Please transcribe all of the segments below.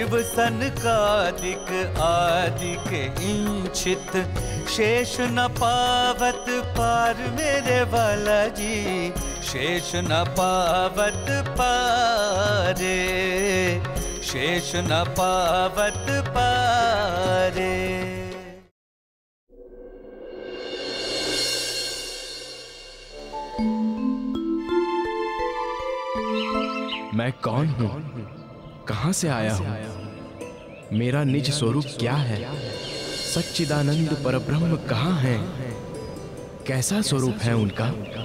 शिव सनकादिक आदिक इंचित, शेष न पावत पार मेरे वाला जी, शेष न पावत पारे, शेष न पावत पारे। मैं कौन हूँ, कहाँ से आया हूँ, मेरा निज स्वरूप क्या है, सच्चिदानंद परब्रह्म कहाँ है, कैसा स्वरूप है उनका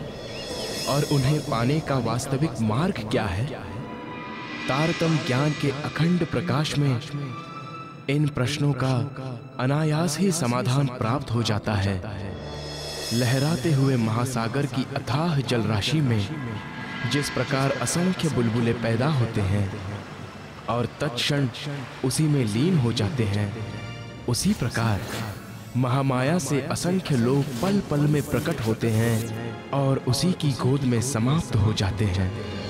और उन्हें पाने का वास्तविक मार्ग क्या है। तारतम ज्ञान के अखंड प्रकाश में इन प्रश्नों का अनायास ही समाधान प्राप्त हो जाता है। लहराते हुए महासागर की अथाह जलराशि में जिस प्रकार असंख्य बुलबुले पैदा होते हैं और तत्क्षण उसी में लीन हो जाते हैं, उसी प्रकार महामाया से असंख्य लोग पल पल में प्रकट होते हैं और उसी की गोद में समाप्त हो जाते हैं।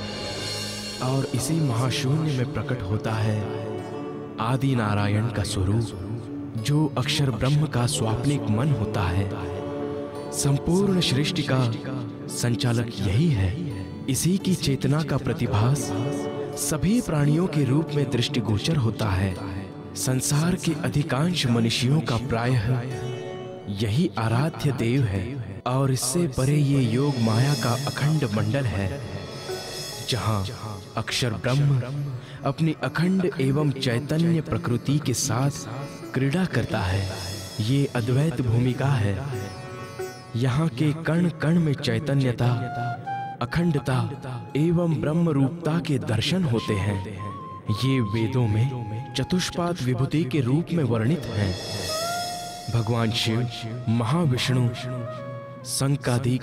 और इसी महाशून्य में प्रकट होता है आदि नारायण का स्वरूप, जो अक्षर ब्रह्म का स्वाप्निक मन होता है। संपूर्ण सृष्टि का संचालक यही है। इसी की चेतना का प्रतिभास सभी प्राणियों के रूप में दृष्टिगोचर होता है। संसार के अधिकांश मनुष्यों का प्रायः यही आराध्य देव है और इससे परे ये योग माया का अखंड मंडल है, जहाँ अक्षर ब्रह्म अपनी अखंड एवं चैतन्य प्रकृति के साथ क्रीड़ा करता है। ये अद्वैत भूमिका है। यहाँ के कण कण में चैतन्यता, अखंडता एवं ब्रह्म रूपता के दर्शन होते हैं। ये वेदों में चतुष्पाद विभूति के रूप में वर्णित हैं। भगवान शिव, महाविष्णु, संकादिक,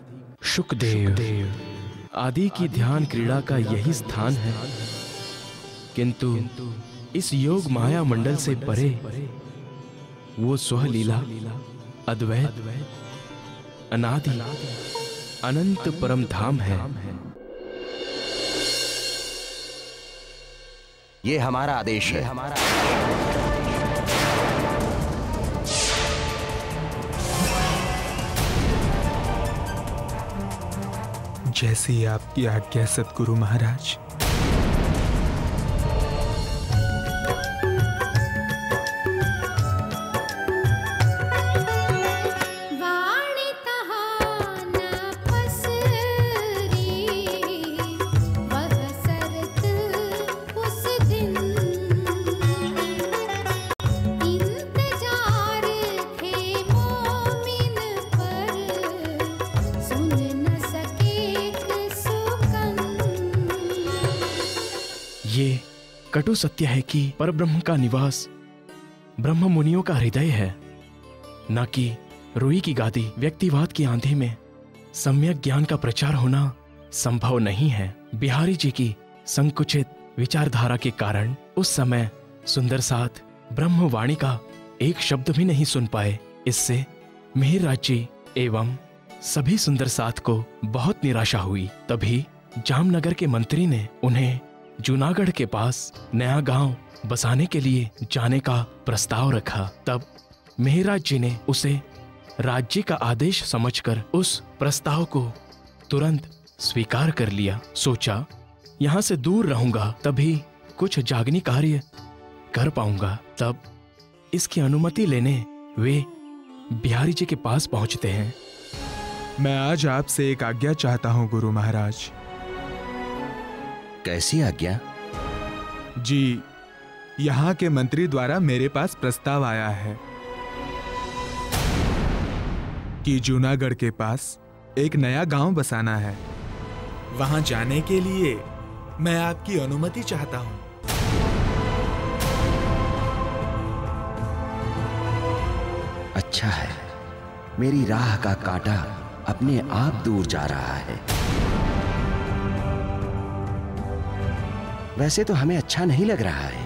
शुकदेव आदि की ध्यान क्रीड़ा का यही स्थान है। किंतु इस योग माया मंडल से परे वो स्वलीला, अद्वैत, अनादि, अनंत परम धाम है। ये हमारा आदेश है। जैसी आपकी आज्ञा सद्गुरु महाराज। ये कटु सत्य है कि परब्रह्म का निवास ब्रह्म मुनियों का हृदय है, न कि रुई की गादी। व्यक्तिवाद की आंधी में सम्यक ज्ञान का प्रचार होना संभव नहीं है। बिहारी जी की संकुचित विचारधारा के कारण उस समय सुंदर साथ ब्रह्मवाणी का एक शब्द भी नहीं सुन पाए। इससे मिहिरराज जी एवं सभी सुंदर साथ को बहुत निराशा हुई। तभी जामनगर के मंत्री ने उन्हें जूनागढ़ के पास नया गांव बसाने के लिए जाने का प्रस्ताव रखा। तब मिहिरराज जी ने उसे राज्य का आदेश समझकर उस प्रस्ताव को तुरंत स्वीकार कर लिया। सोचा यहाँ से दूर रहूंगा तभी कुछ जागनी कार्य कर पाऊंगा। तब इसकी अनुमति लेने वे बिहारी जी के पास पहुंचते हैं। मैं आज आपसे एक आज्ञा चाहता हूं गुरु महाराज। कैसी आज्ञा? जी, यहाँ के मंत्री द्वारा मेरे पास प्रस्ताव आया है कि जूनागढ़ के पास एक नया गांव बसाना है। वहां जाने के लिए मैं आपकी अनुमति चाहता हूं। अच्छा है, मेरी राह का कांटा अपने आप दूर जा रहा है। वैसे तो हमें अच्छा नहीं लग रहा है,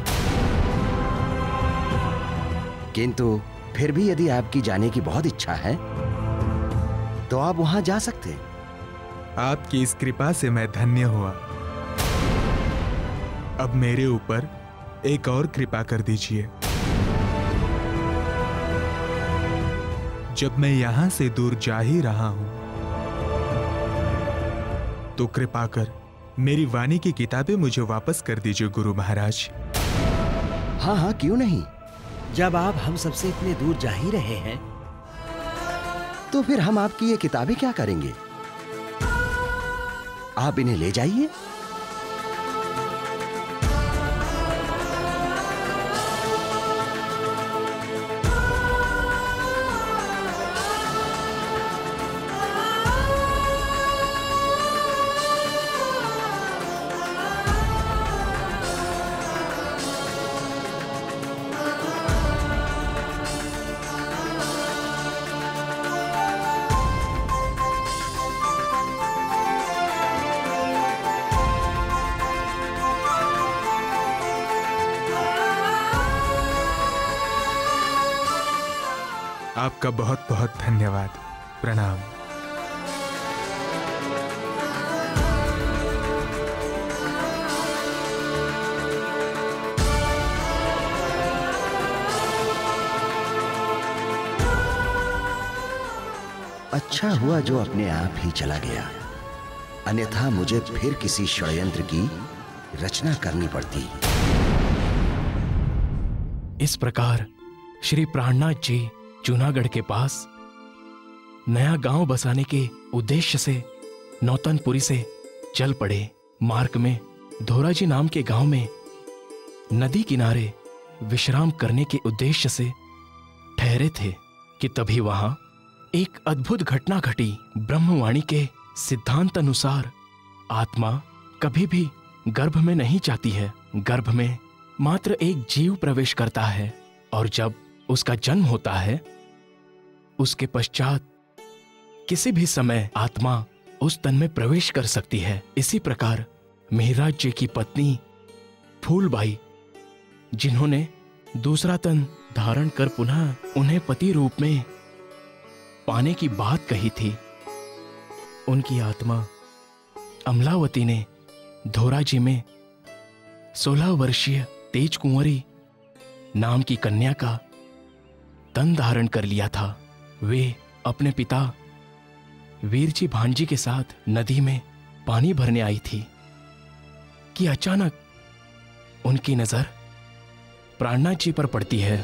किंतु फिर भी यदि आपकी जाने की बहुत इच्छा है तो आप वहां जा सकते हैं। आपकी इस कृपा से मैं धन्य हुआ। अब मेरे ऊपर एक और कृपा कर दीजिए। जब मैं यहां से दूर जा ही रहा हूं, तो कृपा कर मेरी वाणी की किताबें मुझे वापस कर दीजिए गुरु महाराज। हाँ हाँ, क्यों नहीं। जब आप हम सबसे इतने दूर जा ही रहे हैं, तो फिर हम आपकी ये किताबें क्या करेंगे? आप इन्हें ले जाइए। आपका बहुत बहुत धन्यवाद। प्रणाम। अच्छा हुआ जो अपने आप ही चला गया, अन्यथा मुझे फिर किसी षड्यंत्र की रचना करनी पड़ती। इस प्रकार श्री प्राणनाथ जी जूनागढ़ के पास नया गांव बसाने के उद्देश्य से नौतनपुरी से चल पड़े। मार्ग में धोराजी नाम के गांव में नदी किनारे विश्राम करने के उद्देश्य से ठहरे थे कि तभी वहां एक अद्भुत घटना घटी। ब्रह्मवाणी के सिद्धांत अनुसार आत्मा कभी भी गर्भ में नहीं जाती है। गर्भ में मात्र एक जीव प्रवेश करता है और जब उसका जन्म होता है, उसके पश्चात किसी भी समय आत्मा उस तन में प्रवेश कर सकती है। इसी प्रकार मिहिरराज जी की पत्नी फूलबाई, जिन्होंने दूसरा तन धारण कर पुनः उन्हें पति रूप में पाने की बात कही थी, उनकी आत्मा अमलावती ने धोराजी में 16 वर्षीय तेज कुंवरी नाम की कन्या का तन धारण कर लिया था। वे अपने पिता वीरजी भांजी के साथ नदी में पानी भरने आई थी कि अचानक उनकी नजर प्राणनाथ जी पर पड़ती है।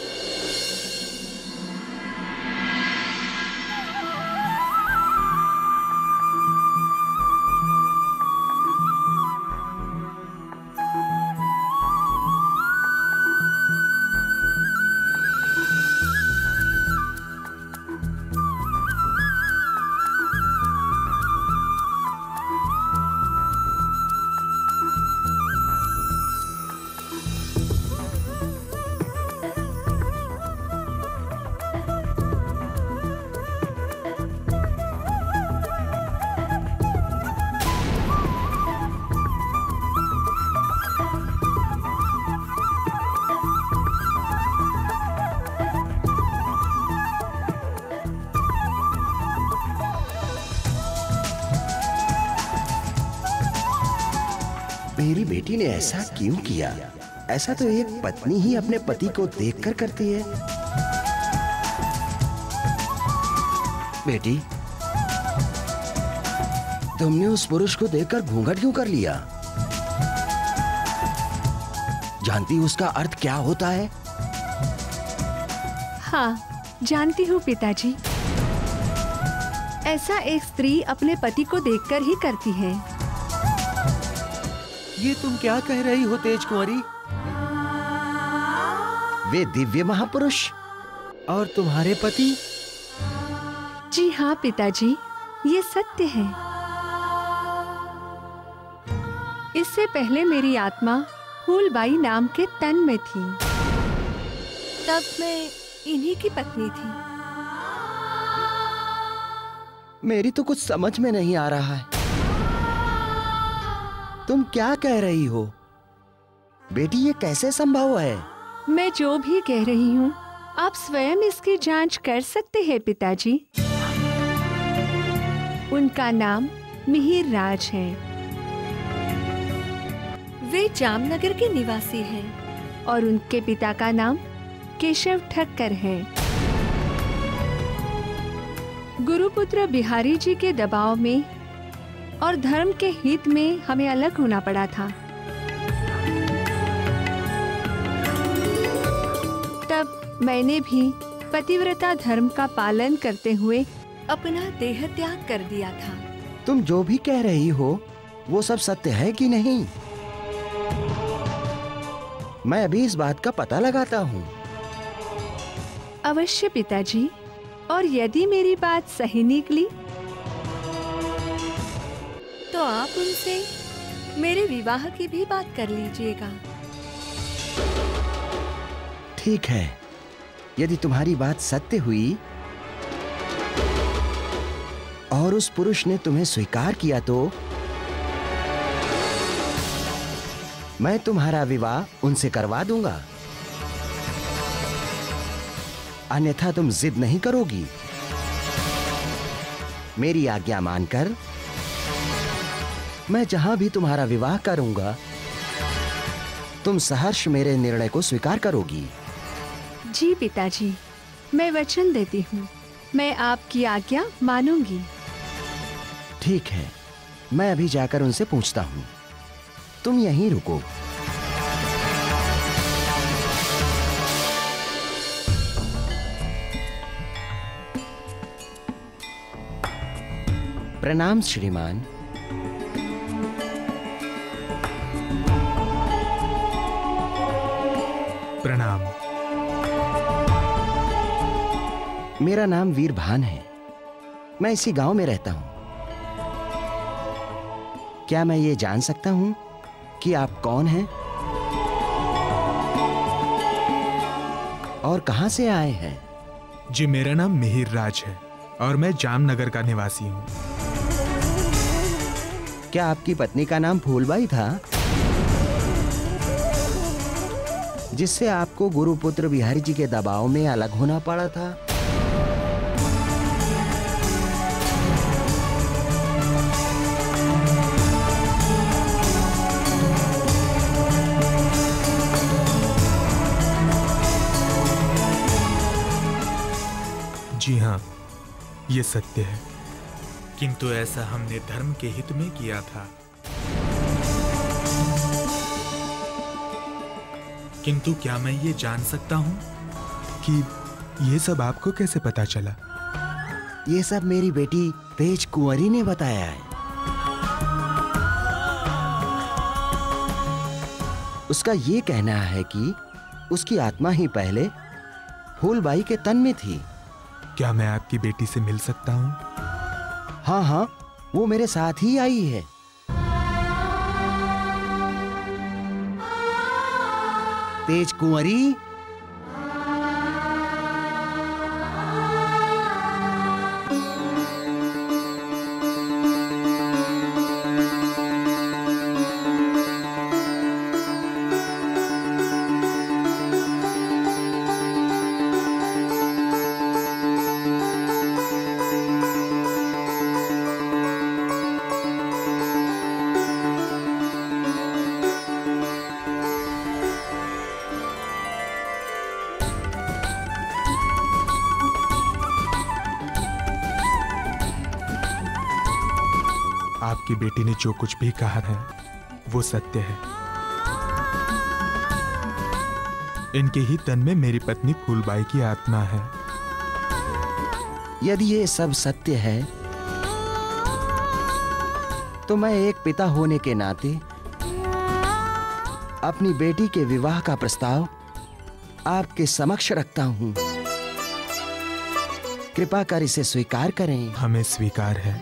मेरी बेटी ने ऐसा क्यों किया? ऐसा तो एक पत्नी ही अपने पति को देखकर करती है। बेटी, तुमने उस पुरुष को देखकर घूंघट क्यों कर लिया? जानती उसका अर्थ क्या होता है? हाँ, जानती हूँ पिताजी। ऐसा एक स्त्री अपने पति को देखकर ही करती है। ये तुम क्या कह रही हो तेज कुंवरी? वे दिव्य महापुरुष और तुम्हारे पति? जी हाँ पिताजी, ये सत्य है। इससे पहले मेरी आत्मा फूलबाई नाम के तन में थी, तब मैं इन्हीं की पत्नी थी। मेरी तो कुछ समझ में नहीं आ रहा है। तुम क्या कह रही हो? बेटी, ये कैसे संभव है? मैं जो भी कह रही हूँ, आप स्वयं इसकी जांच कर सकते हैं पिताजी। उनका नाम मिहिरराज है। वे जामनगर के निवासी हैं। और उनके पिता का नाम केशव ठक्कर है। गुरुपुत्र बिहारी जी के दबाव में और धर्म के हित में हमें अलग होना पड़ा था। तब मैंने भी पतिव्रता धर्म का पालन करते हुए अपना देह त्याग कर दिया था। तुम जो भी कह रही हो वो सब सत्य है कि नहीं? मैं अभी इस बात का पता लगाता हूँ। अवश्य पिताजी, और यदि मेरी बात सही निकली तो आप उनसे मेरे विवाह की भी बात कर लीजिएगा। ठीक है, यदि तुम्हारी बात सत्य हुई और उस पुरुष ने तुम्हें स्वीकार किया तो मैं तुम्हारा विवाह उनसे करवा दूंगा। अन्यथा तुम जिद नहीं करोगी? मेरी आज्ञा मानकर मैं जहां भी तुम्हारा विवाह करूंगा तुम सहर्ष मेरे निर्णय को स्वीकार करोगी। जी पिताजी, मैं वचन देती हूँ, मैं आपकी आज्ञा मानूंगी। ठीक है, मैं अभी जाकर उनसे पूछता हूँ। तुम यहीं रुको। प्रणाम श्रीमान। प्रणाम। मेरा नाम वीरभान है। मैं इसी गांव में रहता हूं। क्या मैं ये जान सकता हूं कि आप कौन हैं और कहां से आए हैं? जी, मेरा नाम मिहिर राज है और मैं जामनगर का निवासी हूँ। क्या आपकी पत्नी का नाम फूलबाई था, जिससे आपको गुरुपुत्र बिहारी जी के दबाव में अलग होना पड़ा था? जी हाँ, ये सत्य है, किंतु ऐसा हमने धर्म के हित में किया था। किंतु क्या मैं ये जान सकता हूँ कि ये सब आपको कैसे पता चला? ये सब मेरी बेटी तेज कुंवरी ने बताया है। उसका ये कहना है कि उसकी आत्मा ही पहले फूलबाई के तन में थी। क्या मैं आपकी बेटी से मिल सकता हूँ? हाँ हाँ, वो मेरे साथ ही आई है। तेज कुंवरी, आपकी बेटी ने जो कुछ भी कहा है वो सत्य है। इनके ही तन में मेरी पत्नी फूलबाई की आत्मा है। यदि ये सब सत्य है तो मैं एक पिता होने के नाते अपनी बेटी के विवाह का प्रस्ताव आपके समक्ष रखता हूं। कृपा कर इसे स्वीकार करें। हमें स्वीकार है।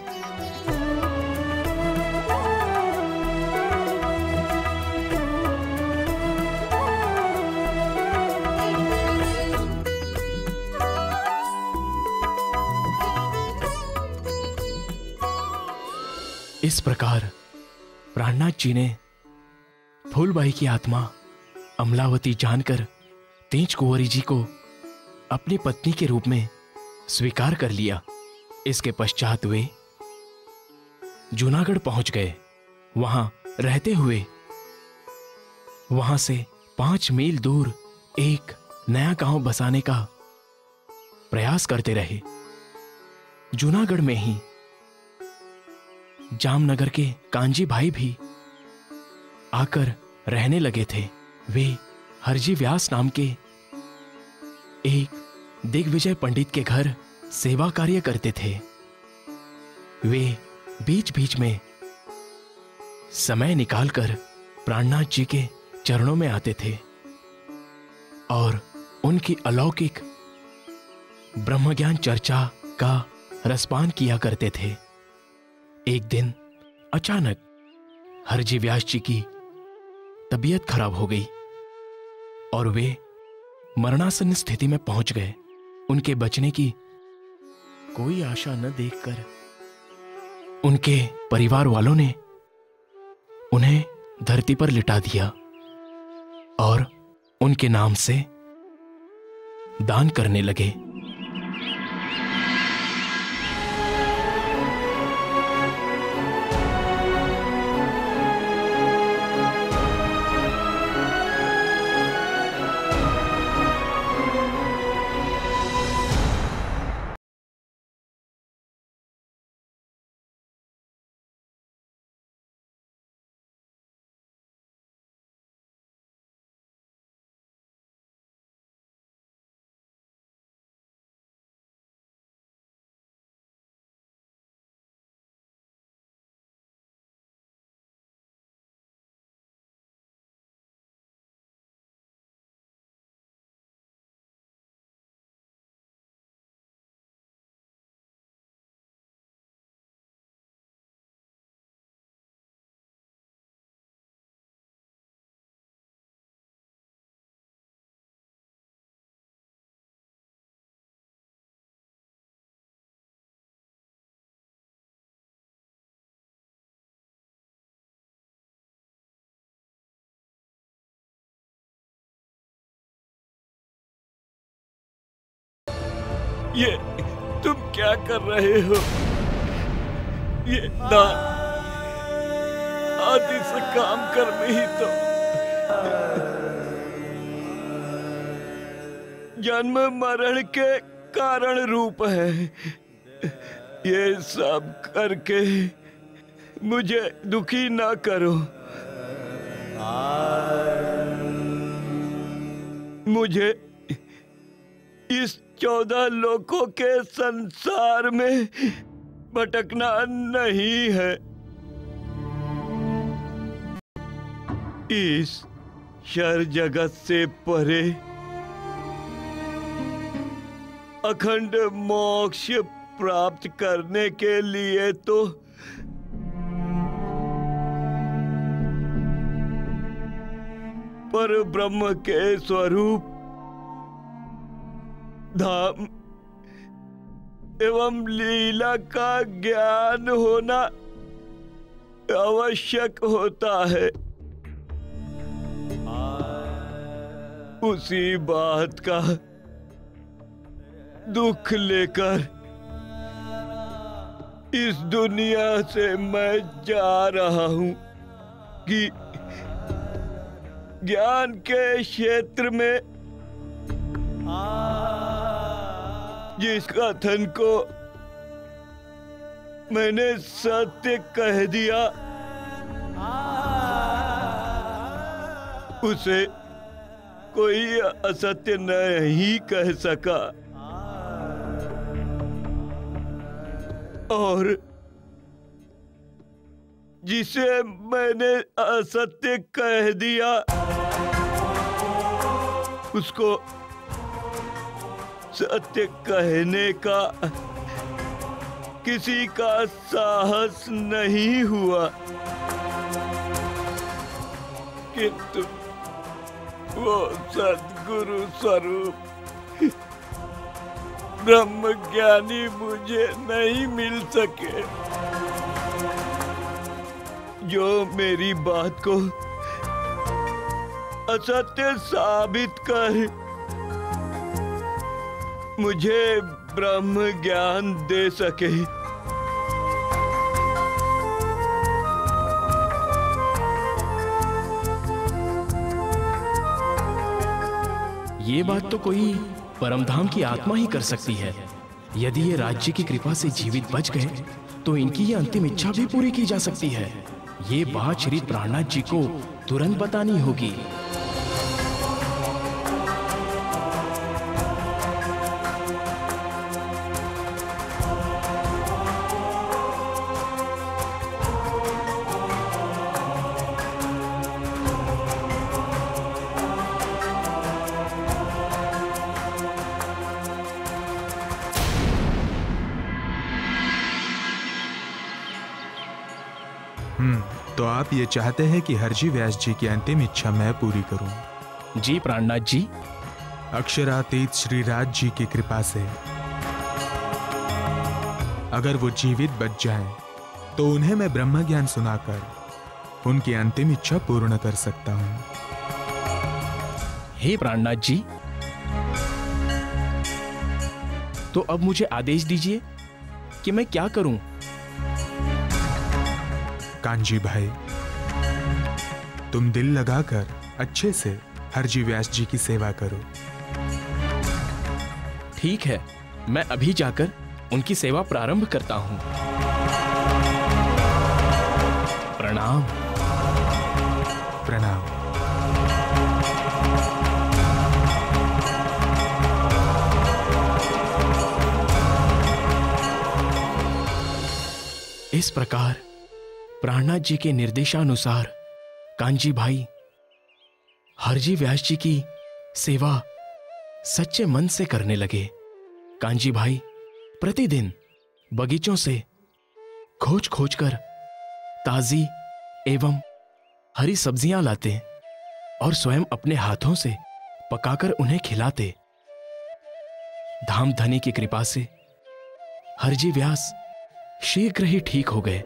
इस प्रकार प्राणनाथ जी ने फूलबाई की आत्मा अमलावती जानकर तेज कुंवरी जी को अपनी पत्नी के रूप में स्वीकार कर लिया। इसके पश्चात वे जूनागढ़ पहुंच गए। वहां रहते हुए वहां से 5 मील दूर एक नया गांव बसाने का प्रयास करते रहे। जूनागढ़ में ही जामनगर के कांजी भाई भी आकर रहने लगे थे। वे हरजी व्यास नाम के एक दिग्विजय पंडित के घर सेवा कार्य करते थे। वे बीच बीच में समय निकालकर प्राणनाथ जी के चरणों में आते थे और उनकी अलौकिक ब्रह्मज्ञान चर्चा का रसपान किया करते थे। एक दिन अचानक हरजी व्यास जी की तबीयत खराब हो गई और वे मरणासन्न स्थिति में पहुंच गए। उनके बचने की कोई आशा न देखकर उनके परिवार वालों ने उन्हें धरती पर लिटा दिया और उनके नाम से दान करने लगे। ये तुम क्या कर रहे हो? ये दान आदि से काम करने ही तो जन्म मरण के कारण रूप है। ये सब करके मुझे दुखी ना करो। मुझे इस 14 लोकों के संसार में भटकना नहीं है। इस शर जगत से परे अखंड मोक्ष प्राप्त करने के लिए तो पर ब्रह्म के स्वरूप धाम एवं लीला का ज्ञान होना आवश्यक होता है। उसी बात का दुख लेकर इस दुनिया से मैं जा रहा हूं कि ज्ञान के क्षेत्र में जिस कथन को मैंने सत्य कह दिया उसे कोई असत्य नहीं कह सका, और जिसे मैंने असत्य कह दिया उसको सत्य कहने का किसी का साहस नहीं हुआ, किंतु वो सद्गुरु स्वरूप ब्रह्म ज्ञानी मुझे नहीं मिल सके जो मेरी बात को असत्य साबित कर मुझे ब्रह्म ज्ञान दे सके। ये बात तो कोई परमधाम की आत्मा ही कर सकती है। यदि ये राज्य की कृपा से जीवित बच गए तो इनकी ये अंतिम इच्छा भी पूरी की जा सकती है। ये बात श्री प्राणनाथ जी को तुरंत बतानी होगी। तो आप ये चाहते हैं कि हरजी व्यास जी की अंतिम इच्छा मैं पूरी करूं? जी प्राणनाथ जी। अक्षरातीत श्रीराज जी की कृपा से अगर वो जीवित बच जाएं, तो उन्हें मैं ब्रह्म ज्ञान सुनाकर उनकी अंतिम इच्छा पूर्ण कर सकता हूं। हे प्राणनाथ जी, तो अब मुझे आदेश दीजिए कि मैं क्या करूं। कांजी भाई, तुम दिल लगाकर अच्छे से हरजी व्यास जी की सेवा करो। ठीक है, मैं अभी जाकर उनकी सेवा प्रारंभ करता हूं। प्रणाम। प्रणाम। इस प्रकार प्राणनाथ जी के निर्देशानुसार कांजी भाई हरजी व्यास जी की सेवा सच्चे मन से करने लगे। कांजी भाई प्रतिदिन बगीचों से खोज खोज कर ताजी एवं हरी सब्जियां लाते और स्वयं अपने हाथों से पकाकर उन्हें खिलाते। धामधनी की कृपा से हरजी व्यास शीघ्र ही ठीक हो गए।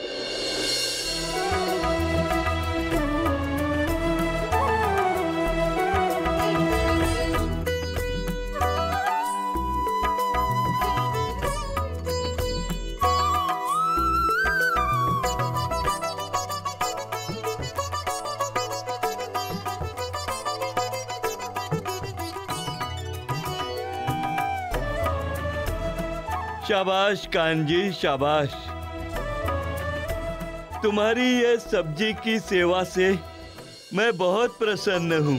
शाबाश कांजी, शाबाश। तुम्हारी ये सब्जी की सेवा से मैं बहुत प्रसन्न हूँ।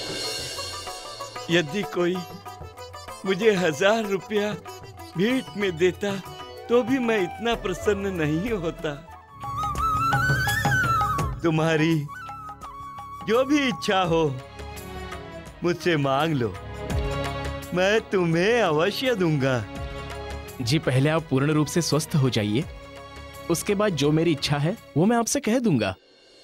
यदि कोई मुझे 1000 रुपया भेंट में देता तो भी मैं इतना प्रसन्न नहीं होता। तुम्हारी जो भी इच्छा हो मुझसे मांग लो, मैं तुम्हें अवश्य दूंगा। जी पहले आप पूर्ण रूप से स्वस्थ हो जाइए, उसके बाद जो मेरी इच्छा है वो मैं आपसे कह दूंगा।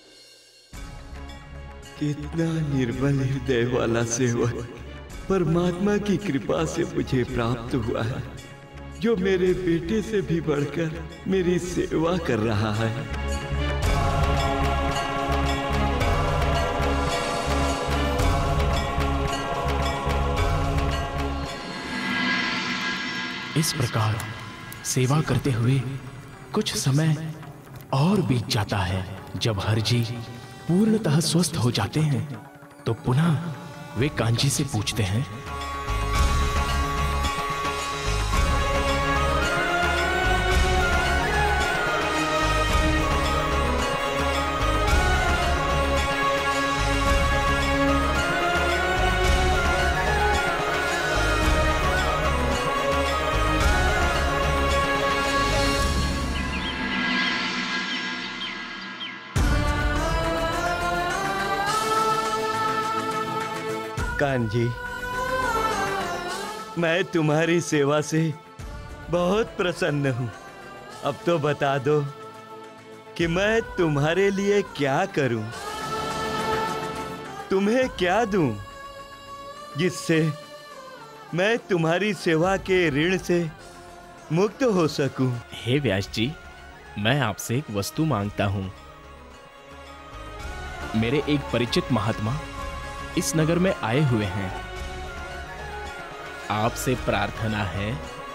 कितना निर्मल हृदय वाला सेवक परमात्मा की कृपा से मुझे प्राप्त हुआ है, जो मेरे बेटे से भी बढ़कर मेरी सेवा कर रहा है। इस प्रकार सेवा करते हुए कुछ समय और बीत जाता है। जब हरजी पूर्णतः स्वस्थ हो जाते हैं तो पुनः वे कांजी से पूछते हैं, कांजी, मैं तुम्हारी सेवा से बहुत प्रसन्न हूँ। अब तो बता दो कि मैं तुम्हारे लिए क्या करूं, तुम्हें क्या दूं, जिससे मैं तुम्हारी सेवा के ऋण से मुक्त हो सकूं। हे व्यास जी, मैं आपसे एक वस्तु मांगता हूं। मेरे एक परिचित महात्मा इस नगर में आए हुए हैं। आपसे प्रार्थना है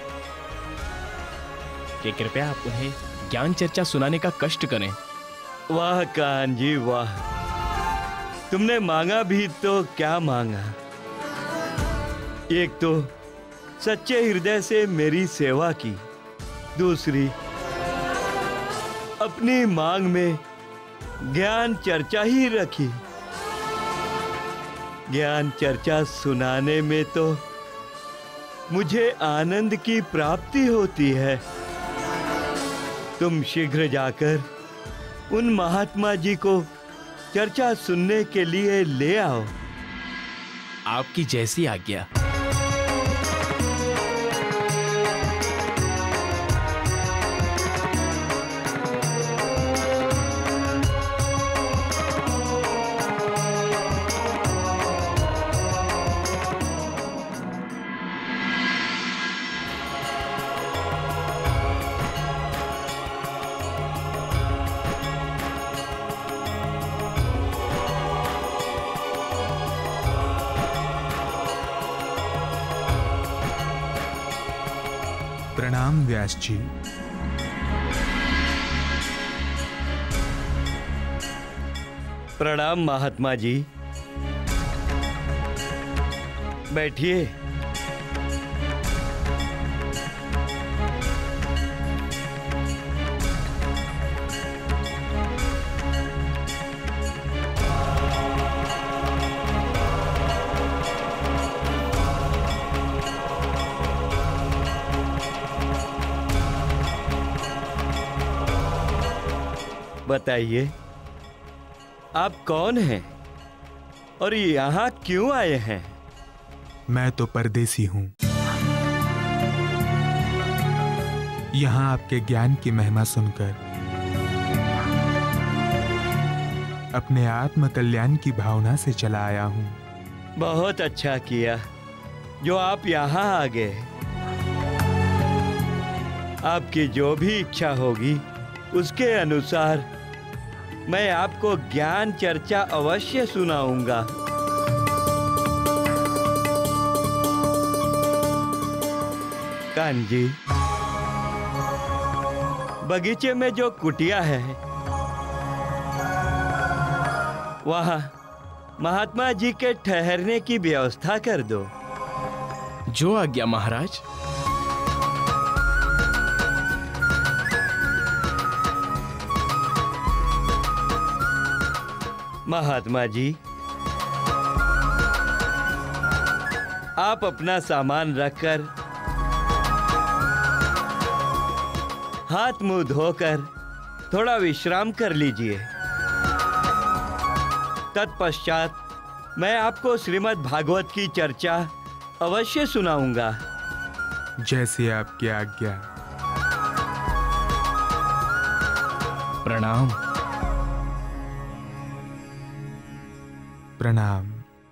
कि कृपया आप उन्हें ज्ञान चर्चा सुनाने का कष्ट करें। वाह कांजी वाह, तुमने मांगा भी तो क्या मांगा। एक तो सच्चे हृदय से मेरी सेवा की, दूसरी अपनी मांग में ज्ञान चर्चा ही रखी। ज्ञान चर्चा सुनाने में तो मुझे आनंद की प्राप्ति होती है। तुम शीघ्र जाकर उन महात्मा जी को चर्चा सुनने के लिए ले आओ। आपकी जैसी आज्ञा। प्रणाम व्यास जी। प्रणाम महात्मा जी, बैठिए। बताइए, आप कौन हैं और यहाँ क्यों आए हैं? मैं तो परदेसी हूँ। यहाँ आपके ज्ञान की महिमा सुनकर अपने आत्म कल्याण की भावना से चला आया हूँ। बहुत अच्छा किया जो आप यहाँ आ गए। आपकी जो भी इच्छा होगी उसके अनुसार मैं आपको ज्ञान चर्चा अवश्य सुनाऊंगा। कान जी, बगीचे में जो कुटिया है वहां महात्मा जी के ठहरने की व्यवस्था कर दो। जो आज्ञा महाराज। महात्मा जी, आप अपना सामान रखकर हाथ मुंह धोकर थोड़ा विश्राम कर लीजिए। तत्पश्चात मैं आपको श्रीमद् भागवत की चर्चा अवश्य सुनाऊंगा। जैसे आपकी आज्ञा। प्रणाम। प्रणाम।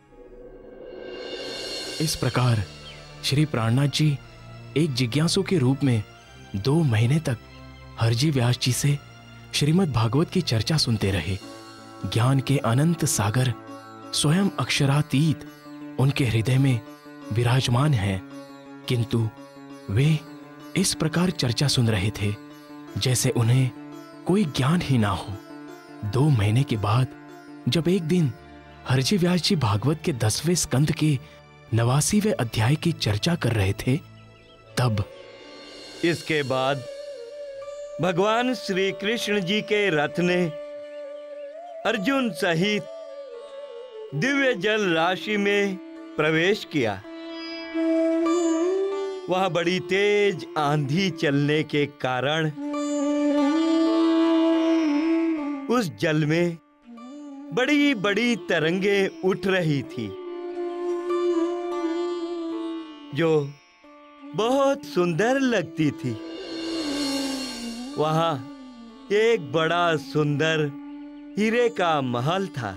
इस प्रकार श्री प्राणनाथ जी एक जिज्ञासु के रूप में 2 महीने तक हरजी व्यास जी से श्रीमद् भागवत की चर्चा सुनते रहे। ज्ञान के अनंत सागर स्वयं अक्षरातीत उनके हृदय में विराजमान हैं, किंतु वे इस प्रकार चर्चा सुन रहे थे जैसे उन्हें कोई ज्ञान ही ना हो। 2 महीने के बाद जब एक दिन हरजी व्यास जी भागवत के 10वें स्कंद के 89वें अध्याय की चर्चा कर रहे थे, तब इसके बाद भगवान श्री कृष्ण जी के रथ ने अर्जुन सहित दिव्य जल राशि में प्रवेश किया। वह बड़ी तेज आंधी चलने के कारण उस जल में बड़ी बड़ी तरंगें उठ रही थी, जो बहुत सुंदर लगती थी। वहां एक बड़ा सुंदर हीरे का महल था।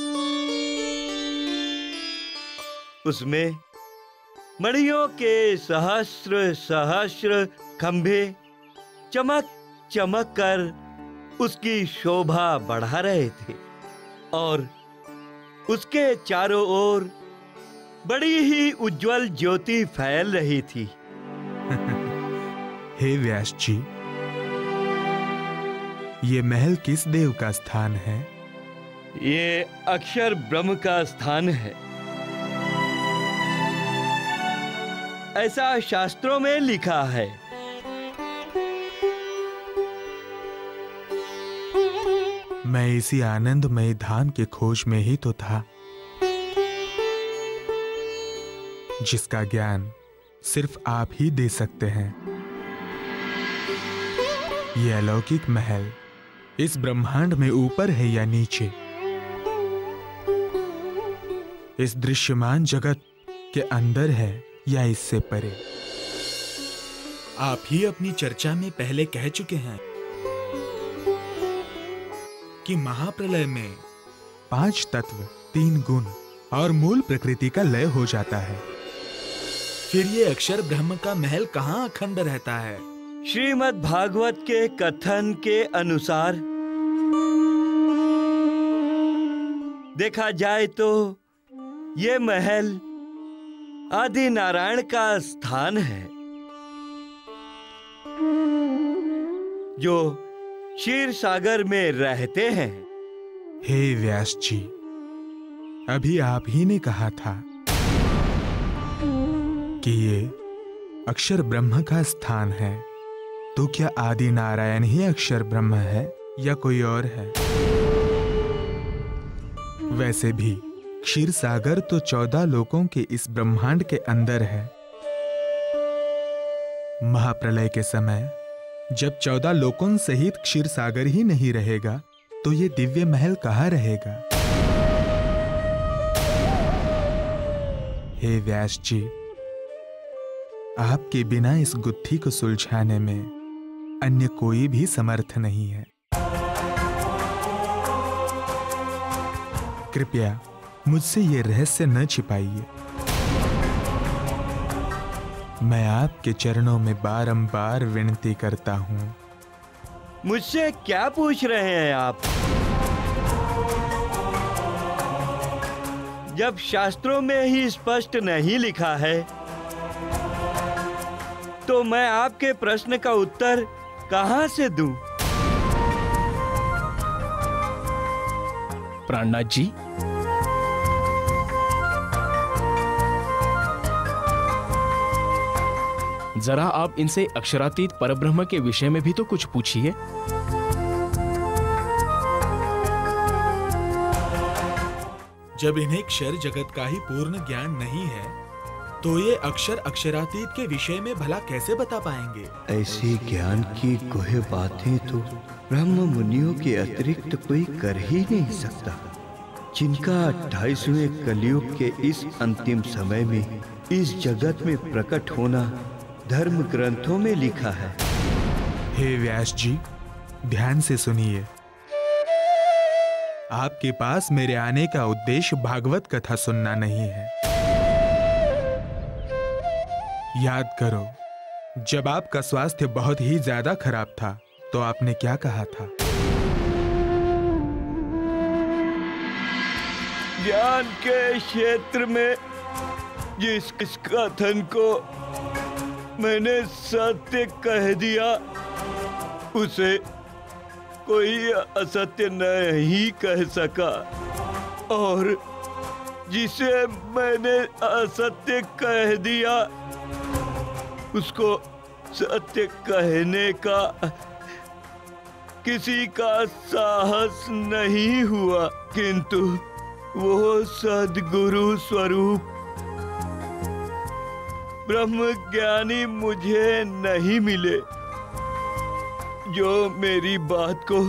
उसमें मणियों के सहस्र सहस्र खंभे चमक चमक कर उसकी शोभा बढ़ा रहे थे और उसके चारों ओर बड़ी ही उज्जवल ज्योति फैल रही थी। हे व्यास जी, ये महल किस देव का स्थान है? ये अक्षर ब्रह्म का स्थान है। ऐसा शास्त्रों में लिखा है। मैं इसी आनंदमय धाम के खोज में ही तो था, जिसका ज्ञान सिर्फ आप ही दे सकते हैं। ये अलौकिक महल इस ब्रह्मांड में ऊपर है या नीचे, इस दृश्यमान जगत के अंदर है या इससे परे? आप ही अपनी चर्चा में पहले कह चुके हैं कि महाप्रलय में 5 तत्व, 3 गुण और मूल प्रकृति का लय हो जाता है। फिर ये अक्षर ब्रह्म का महल कहाँ अखंड रहता है? श्रीमद् भागवत के कथन के अनुसार देखा जाए तो ये महल आदि नारायण का स्थान है, जो क्षीर सागर में रहते हैं। हे व्यास जी, अभी आप ही ने कहा था कि ये अक्षर ब्रह्म का स्थान है, तो क्या आदि नारायण ही अक्षर ब्रह्म है या कोई और है? वैसे भी क्षीर सागर तो 14 लोकों के इस ब्रह्मांड के अंदर है। महाप्रलय के समय जब 14 लोकों सहित क्षीर सागर ही नहीं रहेगा, तो ये दिव्य महल कहाँ रहेगा? हे व्यास जी, आपके बिना इस गुत्थी को सुलझाने में अन्य कोई भी समर्थ नहीं है। कृपया मुझसे ये रहस्य न छिपाइए। मैं आपके चरणों में बारंबार विनती करता हूं। मुझसे क्या पूछ रहे हैं आप? जब शास्त्रों में ही स्पष्ट नहीं लिखा है, तो मैं आपके प्रश्न का उत्तर कहां से दूं? प्राणनाथ जी, जरा आप इनसे अक्षरातीत परब्रह्म के विषय में भी तो कुछ पूछिए। जब इन्हें क्षर जगत का ही पूर्ण ज्ञान नहीं है, तो ये अक्षर अक्षरातीत के विषय में भला कैसे बता पाएंगे? ऐसी ज्ञान की कोई बातें तो ब्रह्म मुनियों के अतिरिक्त कोई कर ही नहीं सकता, जिनका 28वें कलयुग के इस अंतिम समय में इस जगत में प्रकट होना धर्म ग्रंथों में लिखा है। हे व्यास जी, ध्यान से सुनिए। आपके पास मेरे आने का उद्देश्य भागवत कथा सुनना नहीं है। याद करो, जब आपका स्वास्थ्य बहुत ही ज्यादा खराब था, तो आपने क्या कहा था? ज्ञान के क्षेत्र में जिस कथन को मैंने सत्य कह दिया, उसे कोई असत्य नहीं कह सका, और जिसे मैंने असत्य कह दिया, उसको सत्य कहने का किसी का साहस नहीं हुआ, किंतु वो सद्गुरु स्वरूप ब्रह्म ज्ञानी मुझे नहीं मिले, जो मेरी बात को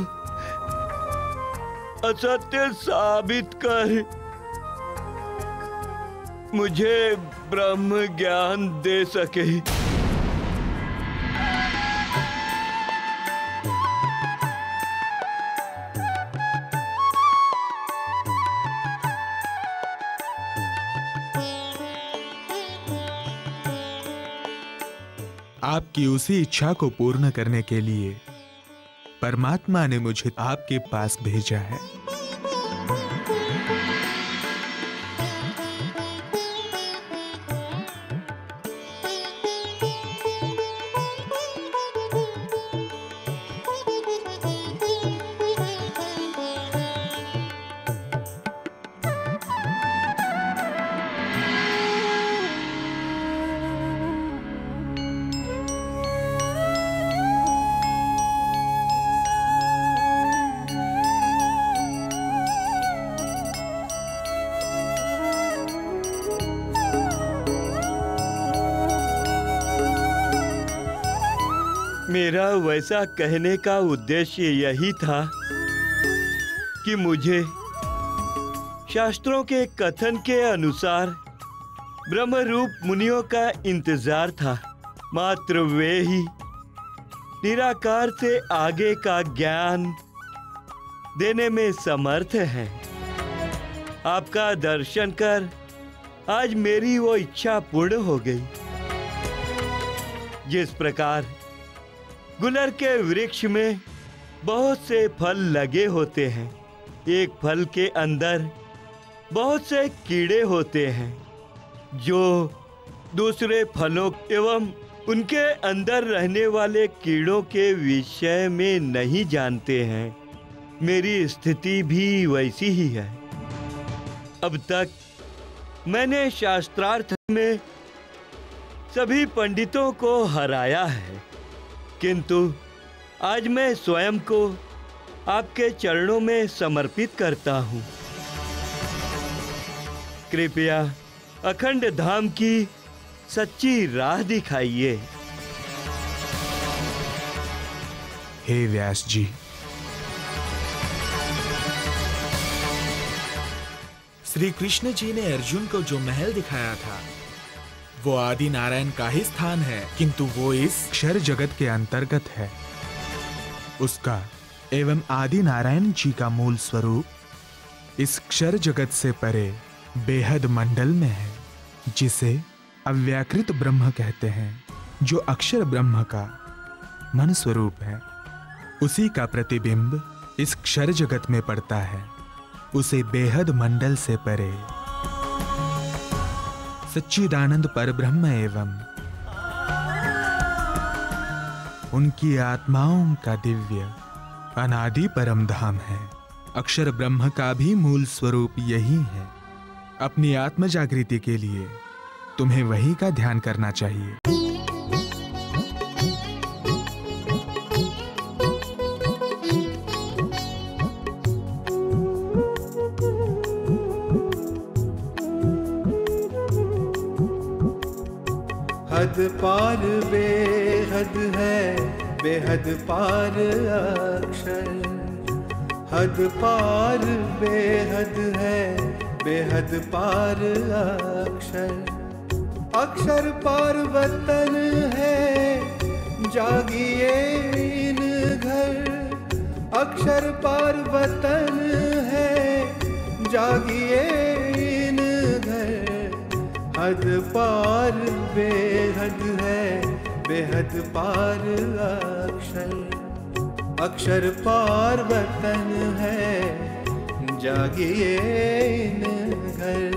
असत्य साबित कर मुझे ब्रह्म ज्ञान दे सके। आपकी उसी इच्छा को पूर्ण करने के लिए परमात्मा ने मुझे आपके पास भेजा है। मेरा वैसा कहने का उद्देश्य यही था कि मुझे शास्त्रों के कथन के अनुसार ब्रह्मरूप मुनियों का इंतजार था। मात्र वे ही निराकार से आगे का ज्ञान देने में समर्थ हैं। आपका दर्शन कर आज मेरी वो इच्छा पूर्ण हो गई। जिस प्रकार गुलर के वृक्ष में बहुत से फल लगे होते हैं, एक फल के अंदर बहुत से कीड़े होते हैं जो दूसरे फलों एवं उनके अंदर रहने वाले कीड़ों के विषय में नहीं जानते हैं। मेरी स्थिति भी वैसी ही है। अब तक मैंने शास्त्रार्थ में सभी पंडितों को हराया है, किंतु आज मैं स्वयं को आपके चरणों में समर्पित करता हूँ। कृपया अखंड धाम की सच्ची राह दिखाइए। हे व्यास जी, श्री कृष्ण जी ने अर्जुन को जो महल दिखाया था वो आदि नारायण का ही स्थान है, किंतु वो इस क्षर जगत के अंतर्गत है। उसका एवं आदि नारायण जी का मूल स्वरूप इस क्षर जगत से परे बेहद मंडल में है, जिसे अव्याकृत ब्रह्म कहते हैं, जो अक्षर ब्रह्म का मन स्वरूप है। उसी का प्रतिबिंब इस क्षर जगत में पड़ता है। उसे बेहद मंडल से परे सच्चिदानंद परब्रह्म एवं उनकी आत्माओं का दिव्य अनादि परम धाम है। अक्षर ब्रह्म का भी मूल स्वरूप यही है। अपनी आत्म जागृति के लिए तुम्हें वही का ध्यान करना चाहिए। हद पार बेहद है, बेहद पार अक्षर। हद पार बेहद है, बेहद पार अक्षर। अक्षर पार वतन है, जागिए इन घर। अक्षर पार वतन है, जागिए इन घर। हद पार बेहद है, बेहद पार अक्षर। अक्षर पार वतन है, जागिए इन घर।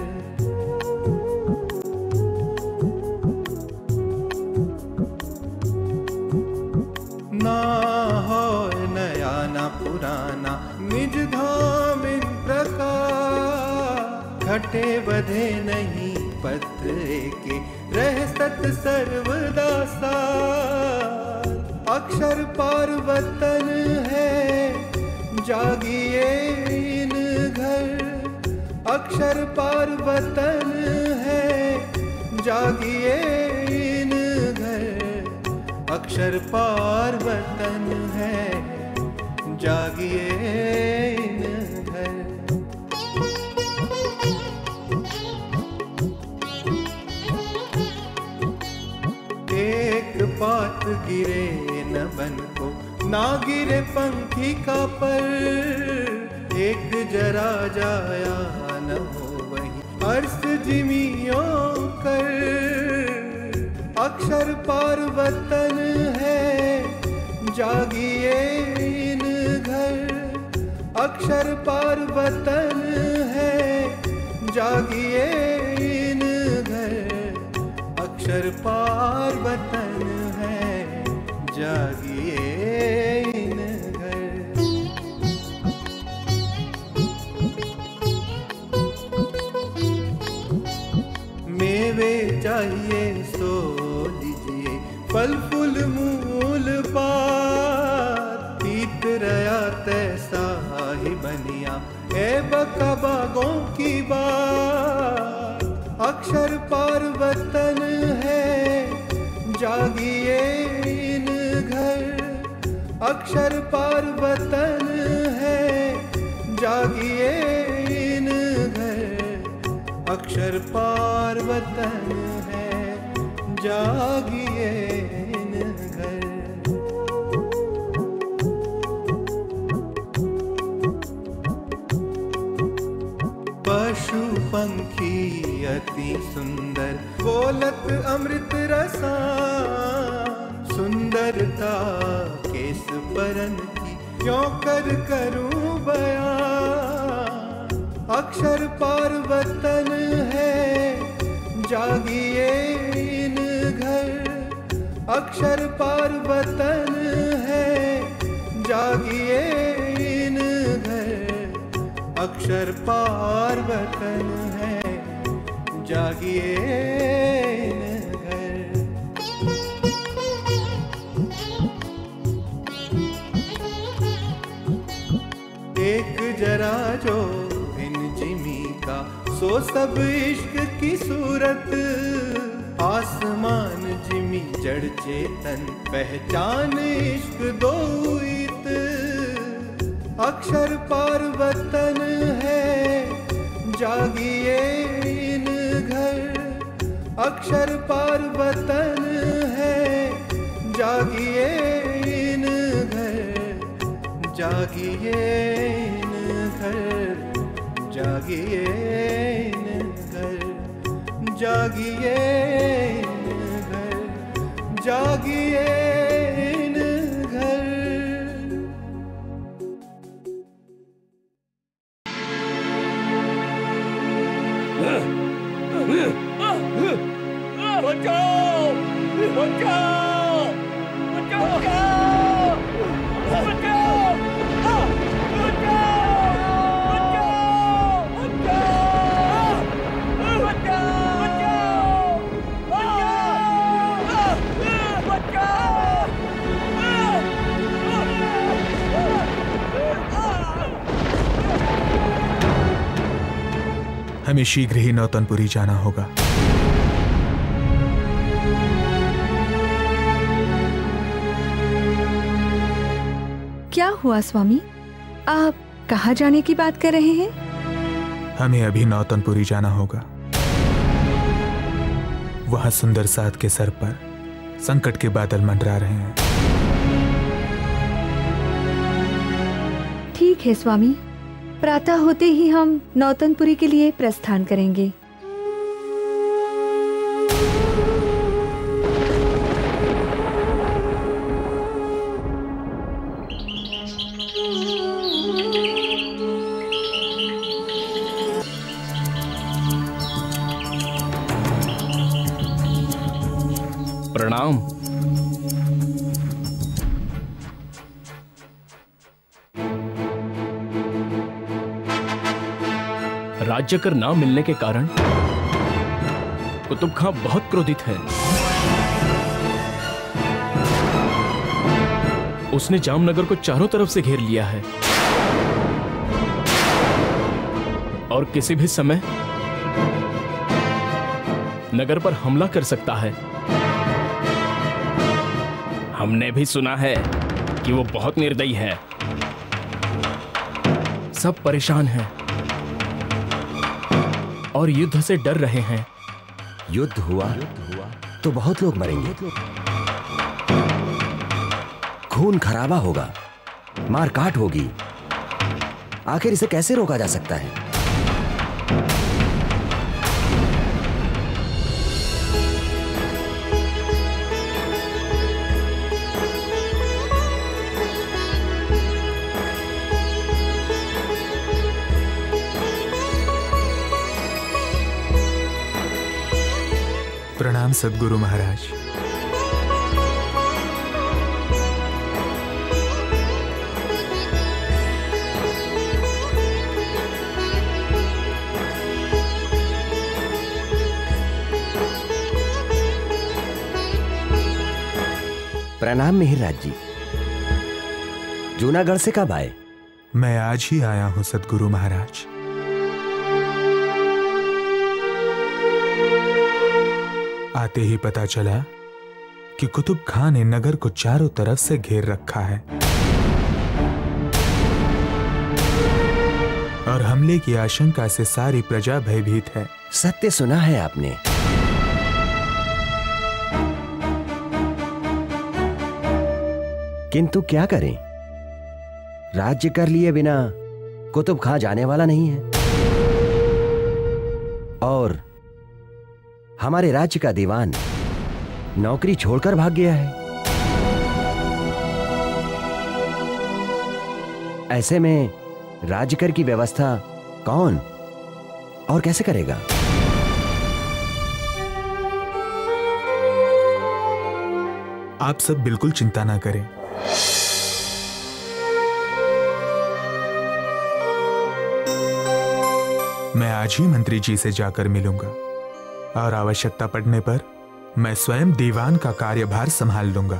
ना हो नया ना पुराना, निज धाम इन प्रकार। घटे बधे नहीं पत्र के, रह सत सर्वदा सार। अक्षर पार वतन है, जागिए इन घर। अक्षर पार वतन है, जागिए इन घर। अक्षर पार वतन है, जागिए इन घर। एक बात गिरे न बन को, ना गिरे पंखी का पर। एक जरा जाया न हो वही अर्श जिमियों कर। अक्षर पार वतन है, जागिए इन घर। अक्षर पार वतन है, जागिए इन घर। अक्षर पार वतन है, जागिए इन घर। मेवे चाहिए सो लीजिए, फल फूल मूल पात। पीत रया तैसा ही बनिया, ए बका बागों की बात। अक्षर पार वतन है, जागिए इन घर। अक्षर पार वतन है, जागिए इन घर। अक्षर पार वतन है, जागिए इन घर। पशु पंखी अति सुंदर, बोलत अमृत रसा। सुंदरता केस परन की, क्यों करूं बयां। अक्षर पार वतन है, जागिए इन घर। अक्षर पार वतन है, जागिए इन घर। अक्षर पार वतन है, जागिए इन घर। एक जरा जो इन जिमी का, सो सब इश्क की सूरत। आसमान जिमी जड़ चेतन, पहचान इश्क दो इत। अक्षर पार वतन है, जागिए इन घर। अक्षर पार वतन है, जागिए इन घर। जागिए इन घर, जागिए इन घर। जागिए इन घर, जागिए इन घर। बचाओ! बचाओ! बचाओ! बचाओ! हमें शीघ्र ही नौतनपुरी जाना होगा। क्या हुआ स्वामी, आप कहाँ जाने की बात कर रहे हैं? हमें अभी नौतनपुरी जाना होगा। वहां सुंदर साध के सर पर संकट के बादल मंडरा रहे हैं। ठीक है स्वामी, प्रातः होते ही हम नौतनपुरी के लिए प्रस्थान करेंगे। प्रणाम। राज्य कर ना मिलने के कारण कुतुब खां बहुत क्रोधित है। उसने जामनगर को चारों तरफ से घेर लिया है और किसी भी समय नगर पर हमला कर सकता है। हमने भी सुना है कि वो बहुत निर्दयी है। सब परेशान हैं और युद्ध से डर रहे हैं। युद्ध हुआ तो बहुत लोग मरेंगे, खून खराबा होगा, मारकाट होगी। आखिर इसे कैसे रोका जा सकता है? प्रणाम सद्गुरु महाराज। प्रणाम मिहिरराज जी। जूनागढ़ से कब आए? मैं आज ही आया हूं सद्गुरु महाराज। आते ही पता चला कि कुतुब खां ने नगर को चारों तरफ से घेर रखा है। और हमले की आशंका से सारी प्रजा भयभीत है। सत्य सुना है आपने। किंतु क्या करें, राज्य कर लिए बिना कुतुब खां जाने वाला नहीं है, और हमारे राज्य का दीवान नौकरी छोड़कर भाग गया है। ऐसे में राज्य कर की व्यवस्था कौन और कैसे करेगा? आप सब बिल्कुल चिंता ना करें। मैं आज ही मंत्री जी से जाकर मिलूंगा और आवश्यकता पड़ने पर मैं स्वयं दीवान का कार्यभार संभाल लूंगा।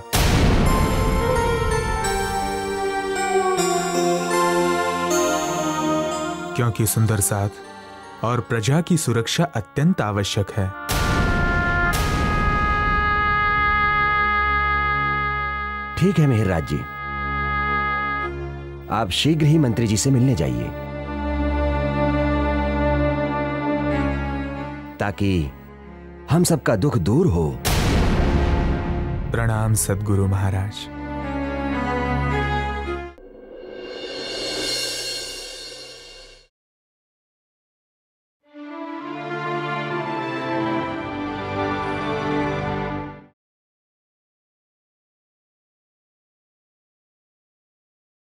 क्योंकि सुंदर साथ और प्रजा की सुरक्षा अत्यंत आवश्यक है। ठीक है मेहरराज जी, आप शीघ्र ही मंत्री जी से मिलने जाइए, ताकि हम सबका दुख दूर हो। प्रणाम सद्गुरु महाराज।